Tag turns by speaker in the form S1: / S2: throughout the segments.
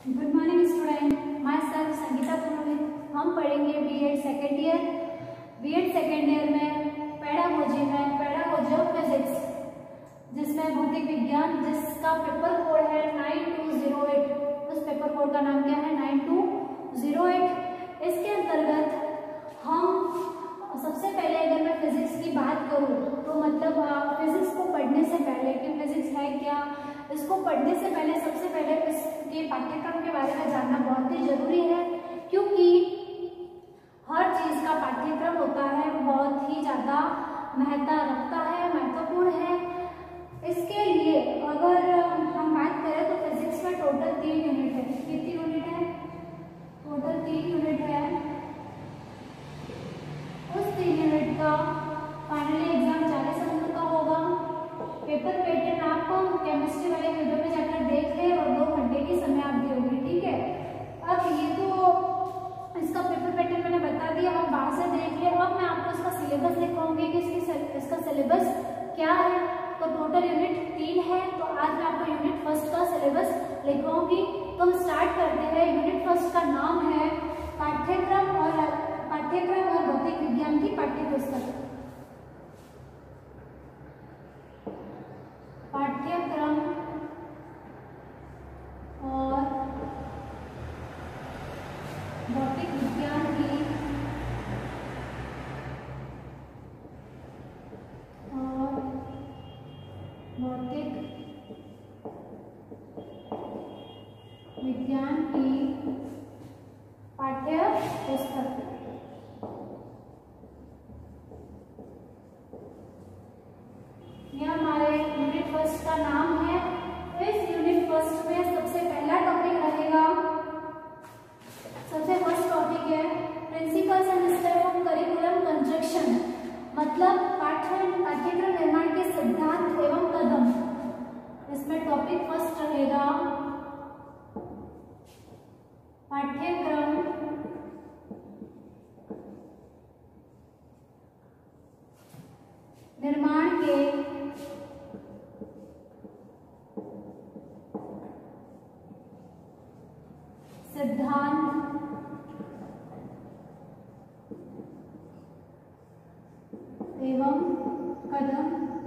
S1: Good morning student, my self Sangeeta Purohit. हम पढ़ेंगे BEd second year. BEd second year में pedagogy of physics, जिसमें भौतिक विज्ञान, जिसका पेपर कोड है 9208। उस पेपर कोड का नाम क्या है? 9208। इसके अंतर्गत हम सबसे पहले अगर मैं फिजिक्स की बात करूं तो मतलब फिजिक्स को पढ़ने से पहले कि फिजिक्स है क्या, इसको पढ़ने से पहले सबसे पहले इसके पाठ्यक्रम के बारे में जानना बहुत ही जरूरी है, क्योंकि हर चीज का पाठ्यक्रम होता है बहुत ही ज्यादा महत्व रखता है, महत्वपूर्ण है। इसके लिए अगर हम बात करें तो फिजिक्स में टोटल 3 यूनिट है। कितनी यूनिट है? टोटल 3 यूनिट है। उस 3 यूनिट का फाइनली एग्जाम 40 नंबर का होगा। पेपर पैटर्न आप केमिस्ट्री वाले वीडियो में जाकर देख ले और 2 घंटे की समय आप दोगे, ठीक है। अब ये तो इसका पेपर पैटर्न मैंने बता दिया, हम बाहर से देख ले। अब मैं आपको इसका सिलेबस लिखवाऊंगी कि इसका सिलेबस क्या है। तो टोटल यूनिट 3 है, तो आज मैं आपको यूनिट फर्स्ट का सिलेबस लिखवाऊंगी। तो हम स्टार्ट करते हैं। यूनिट फर्स्ट का नाम है पाठ्यक्रम और भौतिक विज्ञान की पाठ्यपुस्तक। पाठ्यक्रम और भौतिक विज्ञान की पाठ्यपुस्तक। यह हमारे यूनिट फर्स्ट का नाम है। इस यूनिट फर्स्ट में सबसे पहला टॉपिक रहेगा, सबसे फर्स्ट टॉपिक है principles and step of curriculum construction, मतलब पाठ्यक्रम निर्माण के सिद्धांत एवं कदम। इसमें टॉपिक फर्स्ट रहेगा पाठ्यक्रम निर्माण के सिद्धांत एवं कदम।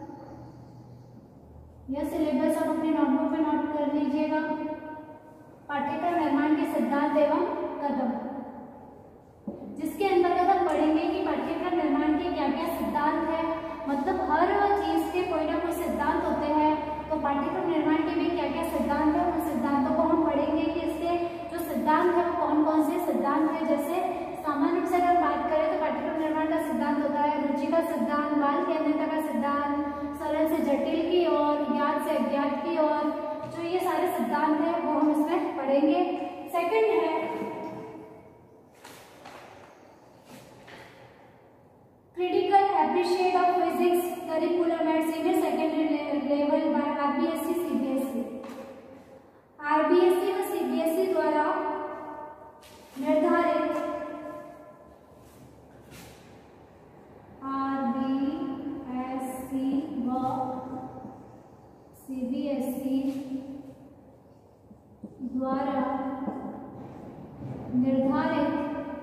S1: यह सिलेबस आप अपने नोटबुक में नोट कर लीजिएगा। पाठ्यक्रम निर्माण के सिद्धांत एवं कदम, जिसके अंतर्गत हम पढ़ेंगे कि पाठ्यक्रम निर्माण के क्या क्या सिद्धांत है। मतलब हर चीज के कोई ना कोई सिद्धांत होते हैं, तो पाठ्यक्रम निर्माण के भी क्या क्या सिद्धांत है, उन सिद्धांतों को हम पढ़ेंगे कि इसके जो सिद्धांत है वो कौन कौन से सिद्धांत है। जैसे सामान्य रूप से अगर बात करें तो पाठ्यक्रम निर्माण का सिद्धांत होता है रुचि का सिद्धांत, बाल केंद्रितता का सिद्धांत, सरल से जटिल की ओर, ज्ञात से अज्ञात की ओर। जो ये सारे सिद्धांत है वो हम इसमें पढ़ेंगे। सेकंड है critical appreciate of physics curriculum at senior secondary level by RBSE CBSE. RBSE व सीबीएसई द्वारा निर्धारित आरबीएसई व सीबीएसई द्वारा निर्धारित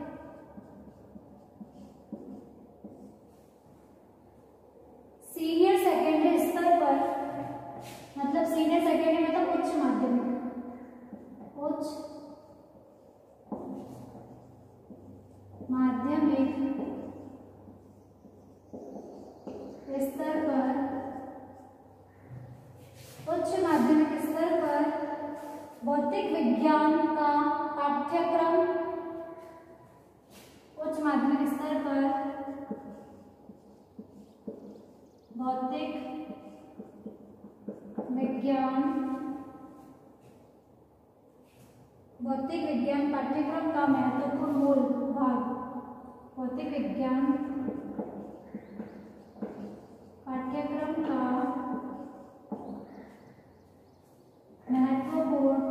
S1: सीनियर सेकेंडरी स्तर पर, मतलब सीनियर सेकेंडरी मतलब उच्च माध्यमिक स्तर पर भौतिक विज्ञान का पाठ्यक्रम, उच्च माध्यमिक स्तर पर भौतिक विज्ञान पाठ्यक्रम का महत्वपूर्ण मूल भाग। भौतिक विज्ञान पाठ्यक्रम का महत्वपूर्ण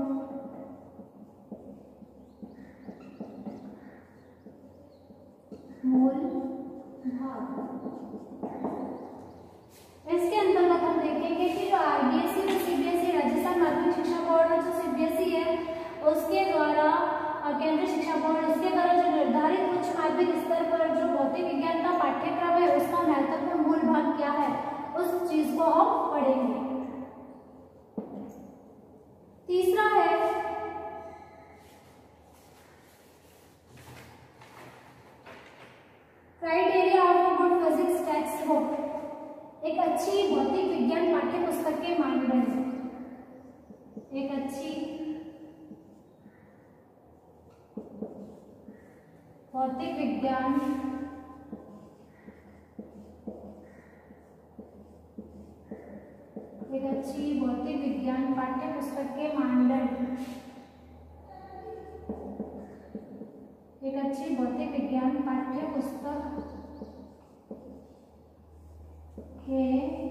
S1: मूल भाग। इसके अंतर्गत हम देखेंगे कि जो आरबीएसई और सीबीएसई राजस्थान माध्यमिक शिक्षा बोर्ड जो सीबीएसई है उसके केंद्रीय शिक्षा बोर्ड इसके द्वारा जो निर्धारित उच्च माध्यमिक स्तर पर जो भौतिक विज्ञान का पाठ्यक्रम है उसका महत्वपूर्ण मूल भाग क्या है, उस चीज को हम पढ़ेंगे। तीसरा है criteria of good physics text book. एक अच्छी भौतिक विज्ञान पाठ्य पुस्तक के मानदंड। एक अच्छी भौतिक विज्ञान पाठ्य पुस्तक के मानदंड। एक अच्छी भौतिक विज्ञान पाठ्य पुस्तक के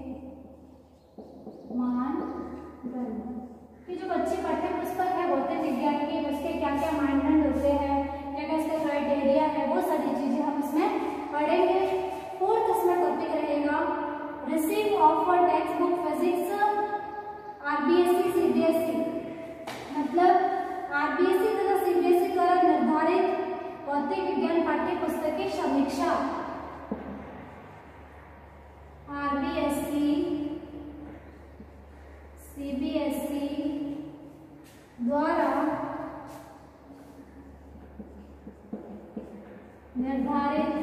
S1: मानदंड कि जो अच्छी पाठ्य पुस्तक है भौतिक विज्ञान की, उसके क्या क्या मानदंड होते हैं, क्या क्या इसका क्राइटेरिया है, वो सारी चीजें हम इसमें पढ़ेंगे। फोर्थ इसमें टॉपिक रहेगा receive offer text book physics RBSE CBSE, मतलब आरबीएसई तथा सीबीएसई द्वारा निर्धारित भौतिक विज्ञान पाठ्य पुस्तक की समीक्षा। आरबीएसई सीबीएसई द्वारा निर्धारित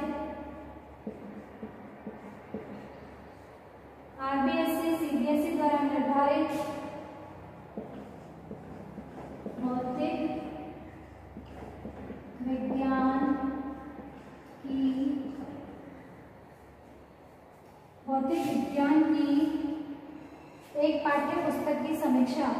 S1: आरबीएसई सीबीएसई द्वारा निर्धारित भौतिक विज्ञान की एक पाठ्य पुस्तक की समीक्षा।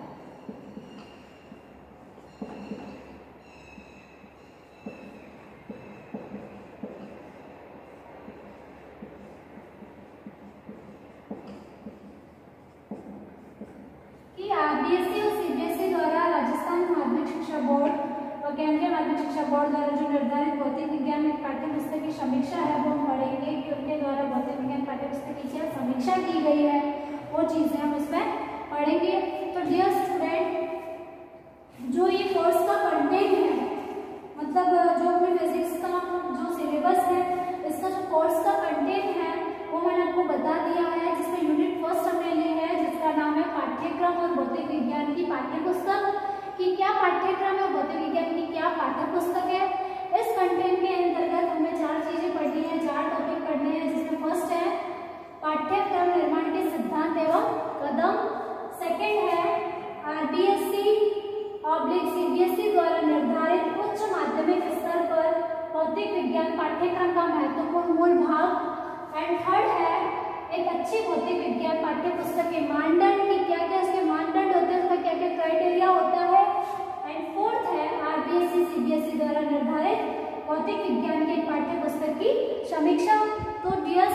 S1: आरबीएसई और सीबीएसई द्वारा राजस्थान माध्यमिक शिक्षा बोर्ड और केंद्रीय माध्यमिक शिक्षा बोर्ड द्वारा जो निर्धारित भौतिक विज्ञान में पाठ्य पुस्तक की समीक्षा है वो हम पढ़ेंगे कि उनके द्वारा भौतिक विज्ञान पाठ्य पुस्तक की क्या समीक्षा की गई है, वो चीजें हम इसमें पढ़ेंगे। तो डियर स्टूडेंट, जो ये कोर्स का कंटेंट है, मतलब जो अपने फिजिक्स का जो सिलेबस है, इसका जो कोर्स का कंटेंट है वो मैंने आपको बता दिया है, जिसमें यूनिट फर्स्ट हमने ली है जिसका नाम है पाठ्यक्रम और भौतिक विज्ञान की पाठ्य पुस्तक। कि क्या पाठ्यक्रम है, भौतिक विज्ञान की क्या पाठ्य पुस्तक है। इस कंटेंट के अंतर्गत हमें 4 चीजें पढ़नी है, 4 टॉपिक पढ़ने हैं, जिसमें फर्स्ट है पाठ्यक्रम निर्माण के सिद्धांत एवं कदम। सेकंड है आरबीएसई ऑब्लिक सीबीएसई द्वारा निर्धारित उच्च माध्यमिक स्तर पर भौतिक विज्ञान पाठ्यक्रम का महत्वपूर्ण मूल भाग। एंड थर्ड है एक अच्छी भौतिक विज्ञान पाठ्य पुस्तक के मानदंड कि क्या क्या इसके मानदंड होते हैं, उसका क्या क्या क्राइटेरिया होता है। एंड फोर्थ है आरबीएसई सीबीएसई द्वारा निर्धारित भौतिक विज्ञान के पाठ्य पुस्तक की समीक्षा। तो डियर